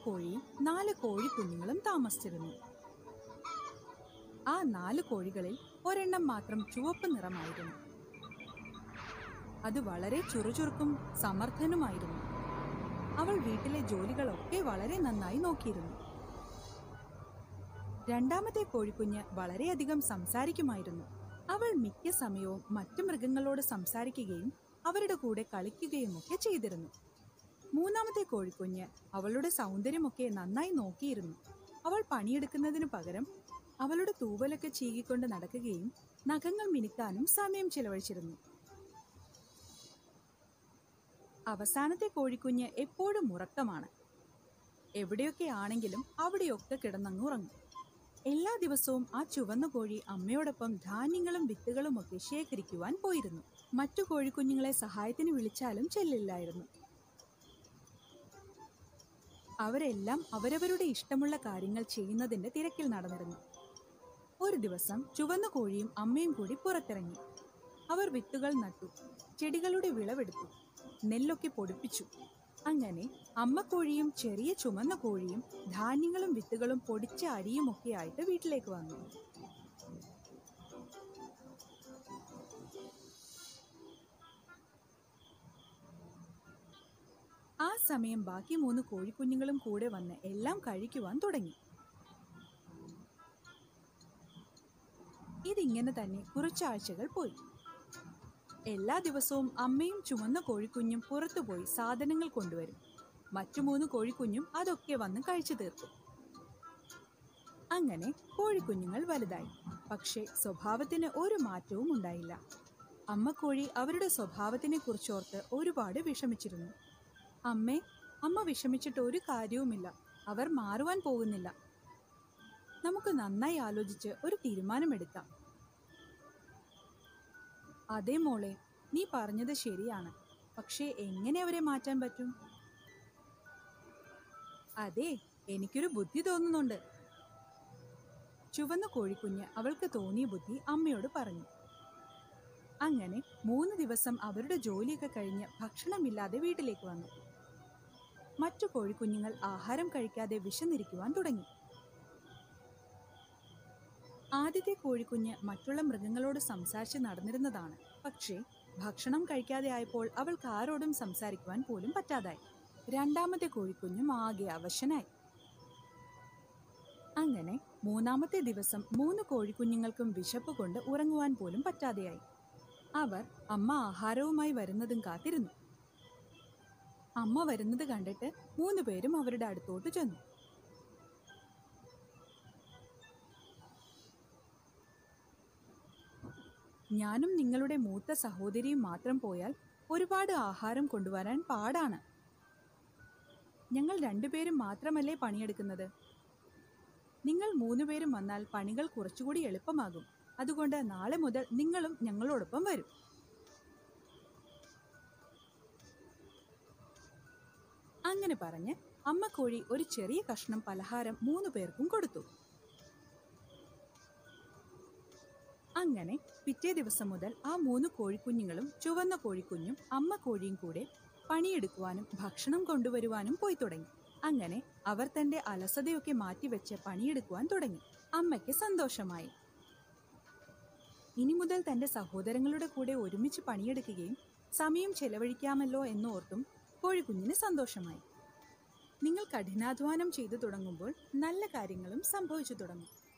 കോഴിയും 4 കോഴിക്കുഞ്ഞുങ്ങളും താമസിച്ചിരുന്നു. ആ 4 കോഴികളിൽ ഒരെണ്ണം മാത്രം ചുവപ്പ് നിറമായിരുന്നു. അത് വളരെ ചുറുചുറുക്കും സമർത്ഥനുമായിരുന്നു. അവൾ വീട്ടിലെ ജോലികളൊക്കെ വളരെ നന്നായി നോക്കിയിരുന്നു. രണ്ടാമത്തെ കോഴിക്കുഞ്ഞ് വളരെയധികം സംസാരിക്കുമായിരുന്നു. അവൾ മിക്ക സമയവും മറ്റു മൃഗങ്ങളോട് സംസാരിക്കുകയും അവരുടെ കൂടെ കളിക്കുകയുമൊക്കെ ചെയ്തിരുന്നു. മൂന്നാമത്തെ കോഴിക്കുഞ്ഞ് അവളുടെ സൗന്ദര്യമൊക്കെ നന്നായി നോക്കിയിരുന്നു. അവൾ പണിയെടുക്കുന്നതിനു പകരം അവളുടെ തൂവലൊക്കെ ചീകിക്കൊണ്ട് നടക്കുകയും നഖങ്ങൾ മിനുക്കാനും സമയം ചിലവഴിച്ചിരുന്നു. അവസാനത്തെ കോഴിക്കുഞ്ഞ് എപ്പോഴും ഉറക്കമാണ്. എവിടെയൊക്കെ ആണെങ്കിലും അവിടെയൊക്കെ കിടന്നങ്ങുറങ്ങും. എല്ലാ ദിവസവും ആ ചുവന്ന കോഴി അമ്മയോടൊപ്പം ധാന്യങ്ങളും വിത്തുകളും ഒക്കെ ശേഖരിക്കുവാൻ പോയിരുന്നു. മറ്റു കോഴിക്കുഞ്ഞുങ്ങളെ സഹായത്തിന് വിളിച്ചാലും ചെല്ലില്ലായിരുന്നു. അവരെല്ലാം അവരവരുടെ ഇഷ്ടമുള്ള കാര്യങ്ങൾ ചെയ്യുന്നതിന്റെ തിരക്കിൽ നടന്നിരുന്നു. ഒരു ദിവസം ചുവന്ന കോഴിയും അമ്മയും കൂടി പുറത്തിറങ്ങി. അവർ വിത്തുകൾ നട്ടു, ചെടികളുടെ വിളവെടുത്തു, നെല്ലൊക്കെ പൊടിപ്പിച്ചു. അങ്ങനെ അമ്മക്കോഴിയും ചെറിയ ചുമന്ന കോഴിയും ധാന്യങ്ങളും വിത്തുകളും പൊടിച്ച അരിയുമൊക്കെ ആയിട്ട് വീട്ടിലേക്ക് വന്നു. ആ സമയം ബാക്കി 3 കോഴിക്കുഞ്ഞുങ്ങളും കൂടെ വന്ന് എല്ലാം കഴിക്കുവാൻ തുടങ്ങി. ഇതിങ്ങനെ തന്നെ കുറച്ചാഴ്ചകൾ പോയി. എല്ലാ ദിവസവും അമ്മയും ചുമന്ന കോഴിക്കുഞ്ഞും പുറത്തുപോയി സാധനങ്ങൾ കൊണ്ടുവരും. മറ്റു 3 കോഴിക്കുഞ്ഞും അതൊക്കെ വന്ന് കഴിച്ചു തീർക്കും. അങ്ങനെ കോഴിക്കുഞ്ഞുങ്ങൾ വലുതായി. പക്ഷേ സ്വഭാവത്തിന് ഒരു മാറ്റവും ഉണ്ടായില്ല. അമ്മക്കോഴി അവരുടെ സ്വഭാവത്തിനെ കുറിച്ചോർത്ത് ഒരുപാട് വിഷമിച്ചിരുന്നു. അമ്മ വിഷമിച്ചിട്ട് ഒരു കാര്യവുമില്ല. അവർ മാറുവാൻ പോകുന്നില്ല. നമുക്ക് നന്നായി ആലോചിച്ച് ഒരു തീരുമാനമെടുക്കാം. അതേ മോളെ, നീ പറഞ്ഞത് ശരിയാണ്. പക്ഷേ എങ്ങനെ അവരെ മാറ്റാൻ പറ്റും? അതെ, എനിക്കൊരു ബുദ്ധി തോന്നുന്നുണ്ട്. ചുവന്ന കോഴിക്കുഞ്ഞ് അവൾക്ക് തോന്നിയ ബുദ്ധി അമ്മയോട് പറഞ്ഞു. അങ്ങനെ 3 ദിവസം അവരുടെ ജോലിയൊക്കെ കഴിഞ്ഞ് ഭക്ഷണമില്ലാതെ വീട്ടിലേക്ക് വന്നു. മറ്റു കോഴിക്കുഞ്ഞുങ്ങൾ ആഹാരം കഴിക്കാതെ വിശന്നിരിക്കുവാൻ തുടങ്ങി. ആദ്യത്തെ കോഴിക്കുഞ്ഞ് മറ്റുള്ള മൃഗങ്ങളോട് സംസാരിച്ച് നടന്നിരുന്നതാണ്. പക്ഷേ ഭക്ഷണം കഴിക്കാതെ ആയപ്പോൾ അവൾക്ക് ആരോടും സംസാരിക്കുവാൻ പോലും പറ്റാതായി. രണ്ടാമത്തെ കോഴിക്കുഞ്ഞും ആകെ അവശനായി. അങ്ങനെ 3-ാമത്തെ ദിവസം 3 കോഴിക്കുഞ്ഞുങ്ങൾക്കും വിശപ്പ് കൊണ്ട് ഉറങ്ങുവാൻ പോലും പറ്റാതെയായി. അവർ അമ്മ ആഹാരവുമായി വരുന്നതും കാത്തിരുന്നു. അമ്മ വരുന്നത് കണ്ടിട്ട് 3 പേരും അവരുടെ അടുത്തോട്ട് ചെന്നു. ഞാനും നിങ്ങളുടെ മൂത്ത സഹോദരിയും മാത്രം പോയാൽ ഒരുപാട് ആഹാരം കൊണ്ടുവരാൻ പാടാണ്. ഞങ്ങൾ 2 പേരും മാത്രമല്ലേ പണിയെടുക്കുന്നത്. നിങ്ങൾ 3 പേരും വന്നാൽ പണികൾ കുറച്ചുകൂടി എളുപ്പമാകും. അതുകൊണ്ട് നാളെ മുതൽ നിങ്ങളും ഞങ്ങളോടൊപ്പം വരും. അങ്ങനെ പറഞ്ഞ് അമ്മക്കോഴി ഒരു ചെറിയ കഷ്ണം പലഹാരം 3 പേർക്കും കൊടുത്തു. അങ്ങനെ പിറ്റേ ദിവസം മുതൽ ആ 3 കോഴിക്കുഞ്ഞുങ്ങളും ചുവന്ന കോഴിക്കുഞ്ഞും അമ്മക്കോഴിയും കൂടെ പണിയെടുക്കുവാനും ഭക്ഷണം കൊണ്ടുവരുവാനും പോയി തുടങ്ങി. അങ്ങനെ അവർ തന്റെ അലസതയൊക്കെ മാറ്റിവെച്ച് പണിയെടുക്കുവാൻ തുടങ്ങി. അമ്മയ്ക്ക് സന്തോഷമായി. ഇനി മുതൽ തന്റെ സഹോദരങ്ങളുടെ കൂടെ ഒരുമിച്ച് പണിയെടുക്കുകയും സമയം ചെലവഴിക്കാമല്ലോ എന്നോർത്തും കോഴിക്കുഞ്ഞിന് സന്തോഷമായി. നിങ്ങൾ കഠിനാധ്വാനം ചെയ്തു തുടങ്ങുമ്പോൾ നല്ല കാര്യങ്ങളും സംഭവിച്ചു തുടങ്ങും.